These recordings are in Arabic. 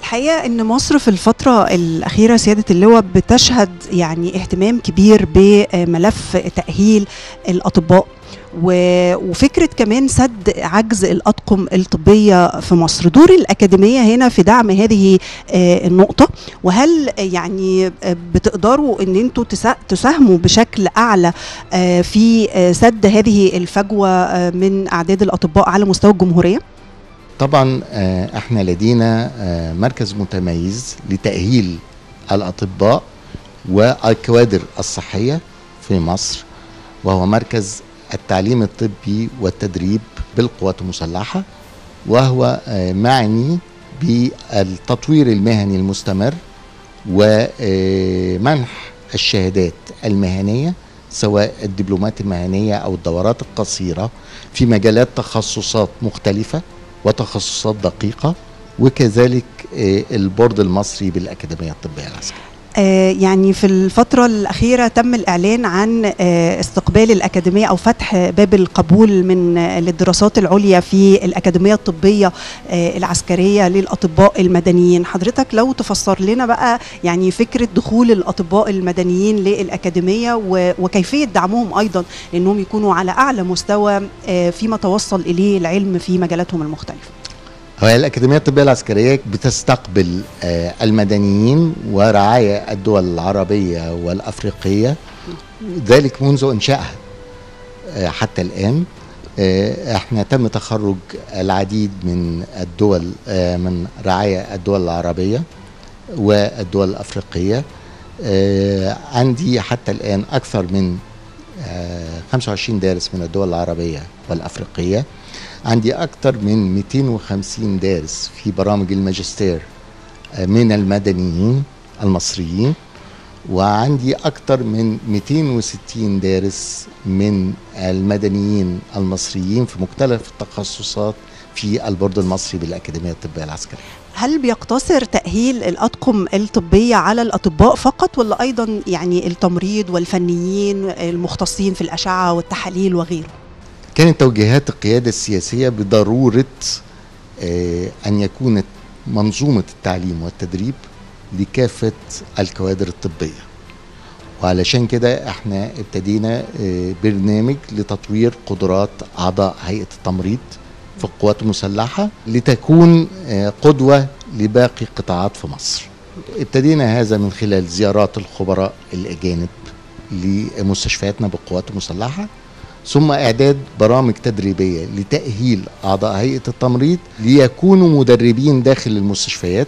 الحقيقة أن مصر في الفترة الأخيرة سيادة اللواء بتشهد يعني اهتمام كبير بملف تأهيل الأطباء وفكرة كمان سد عجز الأطقم الطبية في مصر. دور الأكاديمية هنا في دعم هذه النقطة، وهل يعني بتقدروا أن انتوا تساهموا بشكل أعلى في سد هذه الفجوة من أعداد الأطباء على مستوى الجمهورية؟ طبعا احنا لدينا مركز متميز لتأهيل الأطباء والكوادر الصحية في مصر، وهو مركز التعليم الطبي والتدريب بالقوات المسلحة، وهو معني بالتطوير المهني المستمر ومنح الشهادات المهنية سواء الدبلومات المهنية أو الدورات القصيرة في مجالات تخصصات مختلفة وتخصصات دقيقة، وكذلك البورد المصري بالأكاديمية الطبية العسكرية. يعني في الفترة الأخيرة تم الإعلان عن استقبال الأكاديمية أو فتح باب القبول للدراسات العليا في الأكاديمية الطبية العسكرية للأطباء المدنيين. حضرتك لو تفسر لنا بقى يعني فكرة دخول الأطباء المدنيين للأكاديمية وكيفية دعمهم أيضا لأنهم يكونوا على أعلى مستوى فيما توصل إليه العلم في مجالاتهم المختلفة. هو الأكاديمية الطبية العسكرية بتستقبل المدنيين ورعاية الدول العربية والأفريقية، ذلك منذ إنشائها حتى الآن. احنا تم تخرج العديد من الدول من رعاية الدول العربية والدول الأفريقية. عندي حتى الآن أكثر من 25 دارس من الدول العربية والأفريقية. عندي أكثر من 250 دارس في برامج الماجستير من المدنيين المصريين، وعندي أكثر من 260 دارس من المدنيين المصريين في مختلف التخصصات في البورد المصري بالأكاديمية الطبية العسكرية. هل بيقتصر تأهيل الأطقم الطبية على الأطباء فقط، ولا أيضا يعني التمريض والفنيين المختصين في الأشعة والتحاليل وغيره؟ كانت توجيهات القيادة السياسية بضرورة أن يكون منظومة التعليم والتدريب لكافة الكوادر الطبية، وعلشان كده احنا ابتدينا برنامج لتطوير قدرات أعضاء هيئة التمريض في القوات المسلحة لتكون قدوة لباقي قطاعات في مصر. ابتدينا هذا من خلال زيارات الخبراء الأجانب لمستشفياتنا بالقوات المسلحة، ثم إعداد برامج تدريبية لتأهيل أعضاء هيئة التمريض ليكونوا مدربين داخل المستشفيات،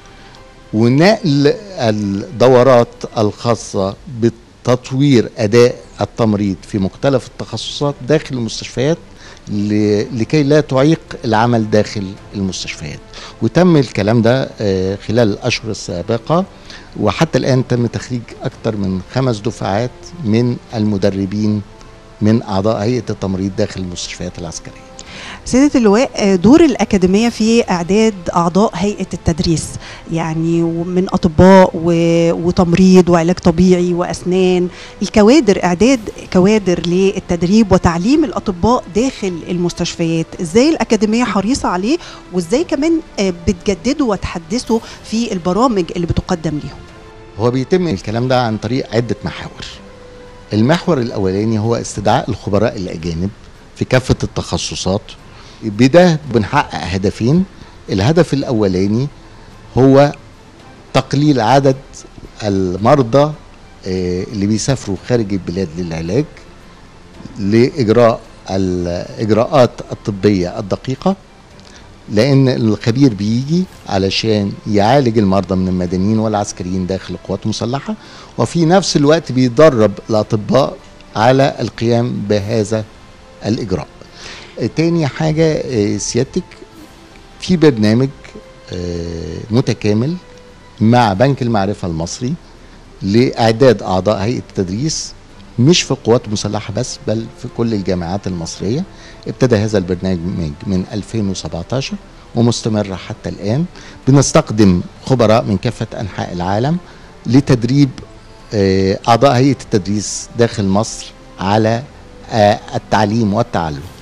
ونقل الدورات الخاصة بتطوير أداء التمريض في مختلف التخصصات داخل المستشفيات لكي لا تعيق العمل داخل المستشفيات. وتم الكلام ده خلال الأشهر السابقة، وحتى الآن تم تخريج أكثر من 5 دفعات من المدربين من أعضاء هيئة التمريض داخل المستشفيات العسكرية. سيادة اللواء، دور الأكاديمية في إعداد أعضاء هيئة التدريس يعني من أطباء وتمريض وعلاج طبيعي وأسنان، الكوادر، إعداد كوادر للتدريب وتعليم الأطباء داخل المستشفيات، إزاي الأكاديمية حريصة عليه وإزاي كمان بتجددوا وتحدثوا في البرامج اللي بتقدم لهم؟ هو بيتم الكلام ده عن طريق عدة محاور. المحور الأولاني هو استدعاء الخبراء الأجانب في كافة التخصصات. بده بنحقق هدفين. الهدف الأولاني هو تقليل عدد المرضى اللي بيسافروا خارج البلاد للعلاج لإجراء الإجراءات الطبية الدقيقة، لأن الخبير بيجي علشان يعالج المرضى من المدنيين والعسكريين داخل القوات المسلحة، وفي نفس الوقت بيدرب الأطباء على القيام بهذا الإجراء. تاني حاجة سيادتك، في برنامج متكامل مع بنك المعرفة المصري لإعداد أعضاء هيئة التدريس مش في القوات المسلحة بس، بل في كل الجامعات المصرية. ابتدى هذا البرنامج من 2017 ومستمر حتى الآن. بنستخدم خبراء من كافة أنحاء العالم لتدريب أعضاء هيئة التدريس داخل مصر على التعليم والتعلم.